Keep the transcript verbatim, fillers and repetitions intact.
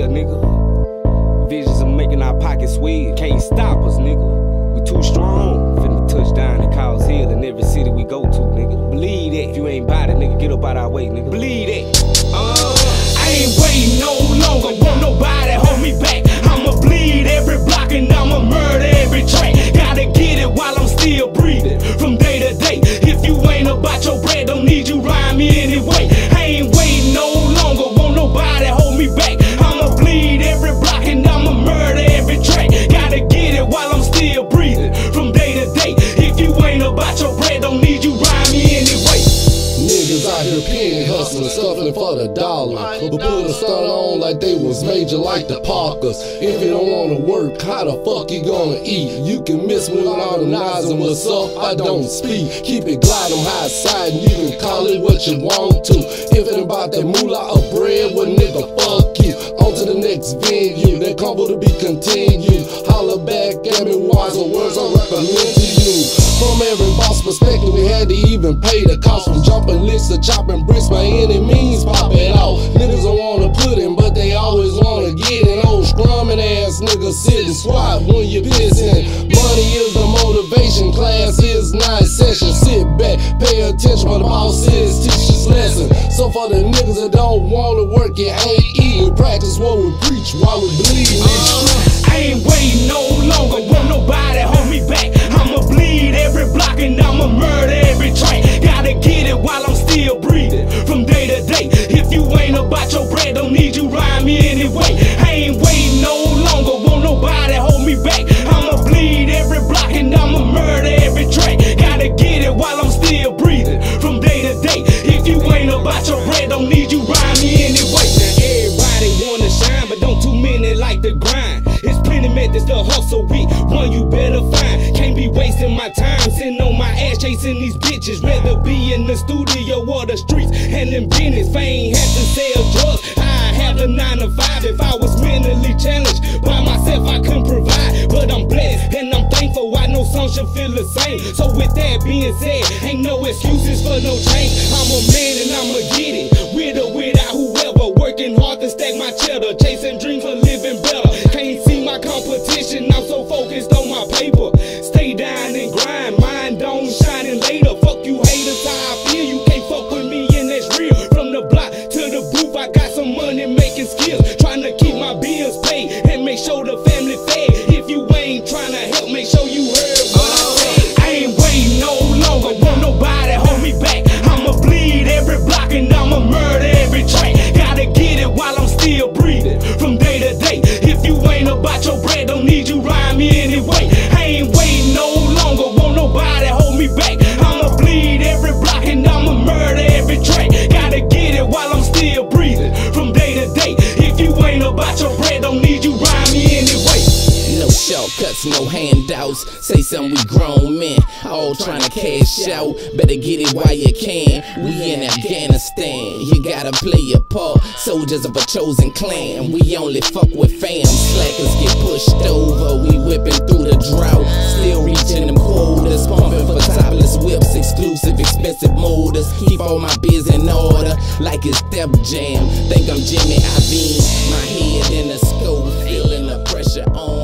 nigga. Visions of making our pockets swell. Can't stop us, nigga. We too strong. Finna touch down and cause hell in every city we go to, nigga. Believe that. If you ain't bout it, nigga, get up out our way, nigga. Believe that. Uh, I ain't waiting no longer. Won't nobody hold me back. I'ma bleed every block and I'ma murder every track. Gotta get it while I'm still breathing from day to day. If you ain't about your bread, don't need you rhyme me anyway. I ain't waiting no longer. Won't nobody hold me back. I'ma bleed every block and I'ma murder every track. Gotta get it while I'm still breathing from day to day. If you ain't about your bread, don't need you rhyme me anyway. Niggas out here penny hustling, stuffing for the dollar, but put a stunt on like they was major like the Parkers. If you don't wanna work, how the fuck you gonna eat? You can miss me with all the knives and what's up, I don't speak. Keep it glide on high side and you can call it what you want to. If it about that moolah or bread, well nigga fuck you. On to the next venue, that combo to be continued. Holler back at me, wiser words I recommend to you. From every boss perspective, we had to even pay the cost. From jumping licks to chopping bricks, by any means pop it off. Niggas don't wanna put in, but they always wanna get in. Old scrumming ass niggas sitting squat when you pissing. Money is the motivation, class is not session. Sit back, pay attention, what the boss is, teach this lesson. So for the niggas that don't wanna work, it ain't eating. Practice what we preach while we bleed. Uh, I ain't waiting no longer, won't nobody hold me back. I'ma bleed every block and I'ma murder every track. Gotta get it while I'm still breathing from day to day. If you ain't about your bread, don't need you rhyme me anyway. I ain't waiting no longer, won't nobody hold me back. I'ma bleed every block and I'ma murder every track. Gotta get it while I'm still breathing from day to day. If you ain't about your bread, don't need you rhyme me anyway. Now everybody wanna shine, but don't too many like to grind. It's plenty methods to hustle with, one you better find. Can't be wasting my time sitting on my ass chasing these bitches. Rather be in the studio or the streets handling business. If I ain't had to sell drugs, I'd have a nine to five. If I was mentally challenged by myself, I couldn't provide. But I'm blessed and I'm thankful, I know some should feel the same. So with that being said, ain't no excuses for no change. I'm a man and I'ma get it, with or without whoever. Working hard to stack my cheddar, chasing dreams for living better. Can't see my competition, I'm so focused on my paper. Stay down and grind, mind on shining later. Fuck you haters, how I feel, you can't fuck with me and that's real. From the block to the booth, I got some money making skills. Trying to keep my bills paid and make sure the family fed. If you ain't trying to help, make sure you heard what I said. I ain't waiting no longer, won't nobody hold me back. I'ma bleed every block and I'ma murder every track. Gotta get it while I'm still breathing from day to day. If you ain't about your bread, don't need you rhyme me anyway. I ain't waiting no longer, won't nobody hold me back. I'ma bleed every block and I'ma murder every track. Gotta get it while I'm still breathing from day to day. If you ain't about your bread, don't need you rhyme me anyway. No shortcuts, no handouts. Say something, we grown men, all trying to cash out. Better get it while you can. We in Afghanistan, you gotta play your part. Soldiers of a chosen clan, we only fuck with fam. Slackers get pushed over, we whipping through the drought. Still reaching them quotas, pumping for topless whips, exclusive, expensive motors. Keep all my biz in order, like it's Def Jam. Think I'm Jimmy Iovine, my head in the scope, feeling the pressure on.